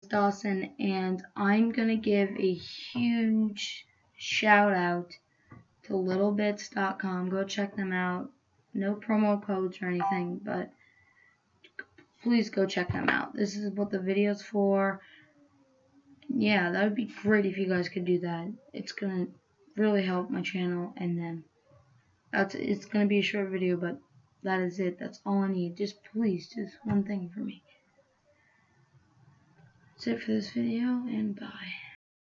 Dawson, and I'm gonna give a huge shout out to littlebits.com. Go check them out. No promo codes or anything, but please go check them out. This is what the video's for. Yeah, that would be great if you guys could do that. It's gonna really help my channel and them. It's gonna be a short video, but that is it. That's all I need. Just please, just one thing for me. That's it for this video, and bye.